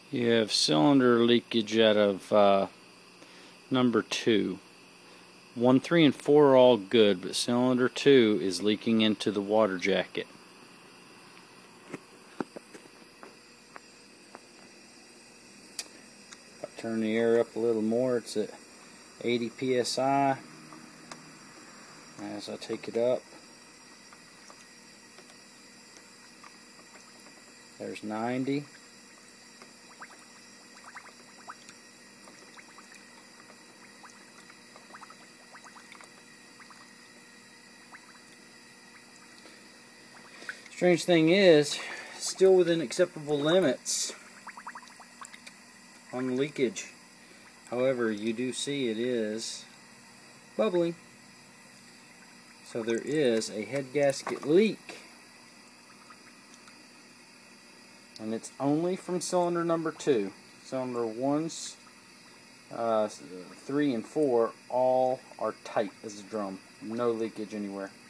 You have cylinder leakage out of number 2. 1, 3, and 4 are all good, but cylinder 2 is leaking into the water jacket. If I turn the air up a little more, it's at 80 psi. As I take it up, there's 90. Strange thing is, still within acceptable limits on the leakage. However, you do see it is bubbling. So there is a head gasket leak. And it's only from cylinder number 2. Cylinder 1s, 3, and 4 all are tight as a drum. No leakage anywhere.